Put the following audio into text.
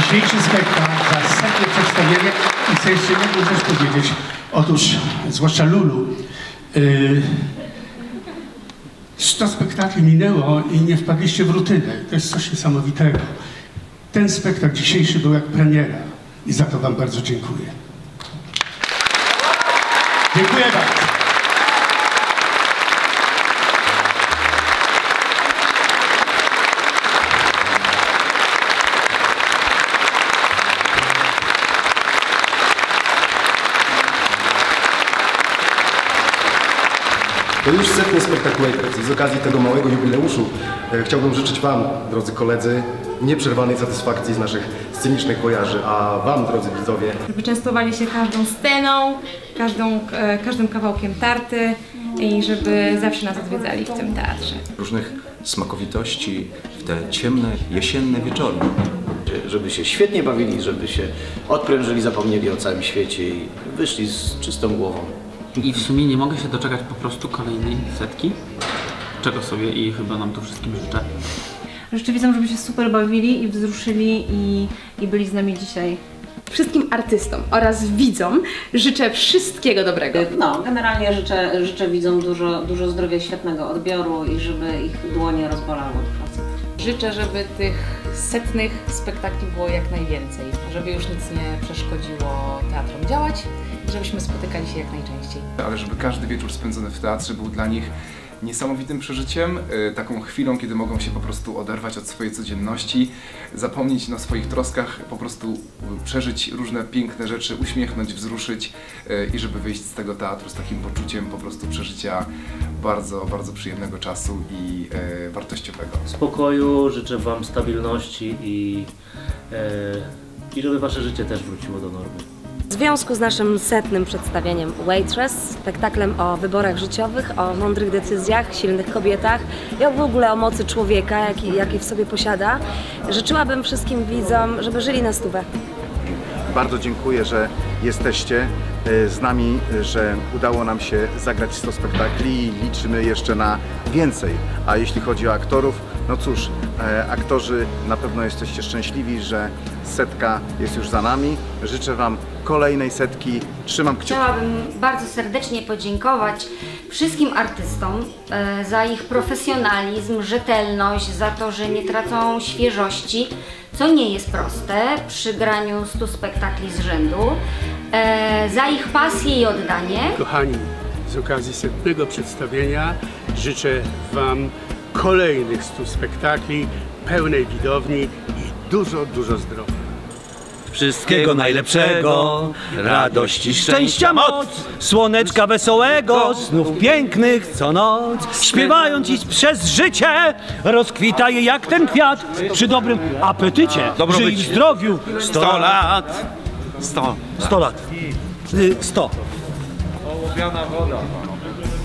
dzisiejszy spektakl, za setne przedstawienie i chcę jeszcze jedną rzecz powiedzieć. Otóż, zwłaszcza Lulu, 100 spektakli minęło i nie wpadliście w rutynę. To jest coś niesamowitego. Ten spektakl dzisiejszy był jak premiera i za to wam bardzo dziękuję. Dziękuję bardzo. To już setny spektakl Waitress i z okazji tego małego jubileuszu chciałbym życzyć wam, drodzy koledzy, nieprzerwanej satysfakcji z naszych scenicznych wojaży, a wam, drodzy widzowie, żeby częstowali się każdą sceną, każdym kawałkiem tarty i żeby zawsze nas odwiedzali w tym teatrze. Różnych smakowitości w te ciemne, jesienne wieczory. Żeby się świetnie bawili, żeby się odprężyli, zapomnieli o całym świecie i wyszli z czystą głową. I w sumie nie mogę się doczekać po prostu kolejnej setki, czego sobie i chyba nam to wszystkim życzę. Życzę widzom, żeby się super bawili i wzruszyli i byli z nami dzisiaj. Wszystkim artystom oraz widzom życzę wszystkiego dobrego. No, generalnie życzę widzom dużo zdrowia, świetnego odbioru i żeby ich dłonie rozbolały od pracy. Życzę, żeby tych setnych spektakli było jak najwięcej, żeby już nic nie przeszkodziło teatrom działać i żebyśmy spotykali się jak najczęściej. Ale żeby każdy wieczór spędzony w teatrze był dla nich niesamowitym przeżyciem, taką chwilą, kiedy mogą się po prostu oderwać od swojej codzienności, zapomnieć na swoich troskach, po prostu przeżyć różne piękne rzeczy, uśmiechnąć, wzruszyć i żeby wyjść z tego teatru z takim poczuciem po prostu przeżycia bardzo, bardzo przyjemnego czasu i wartościowego. Spokoju, życzę wam stabilności i żeby wasze życie też wróciło do normy. W związku z naszym setnym przedstawieniem Waitress, spektaklem o wyborach życiowych, o mądrych decyzjach, silnych kobietach i w ogóle o mocy człowieka, jaki w sobie posiada, życzyłabym wszystkim widzom, żeby żyli na stówę. Bardzo dziękuję, że jesteście z nami, że udało nam się zagrać 100 spektakli i liczymy jeszcze na więcej. A jeśli chodzi o aktorów, no cóż, aktorzy na pewno jesteście szczęśliwi, że setka jest już za nami. Życzę wam kolejnej setki. Trzymam kciuki. Chciałabym bardzo serdecznie podziękować wszystkim artystom za ich profesjonalizm, rzetelność, za to, że nie tracą świeżości, co nie jest proste przy graniu 100 spektakli z rzędu, za ich pasję i oddanie. Kochani, z okazji setnego przedstawienia życzę wam kolejnych 100 spektakli, pełnej widowni i dużo zdrowia. Wszystkiego najlepszego, radości, szczęścia, moc, słoneczka wesołego, snów pięknych co noc. Śpiewając dziś przez życie, rozkwitaje jak ten kwiat, przy dobrym apetycie, żyj w zdrowiu 100 lat. 100 lat. 100. Ołowiana woda.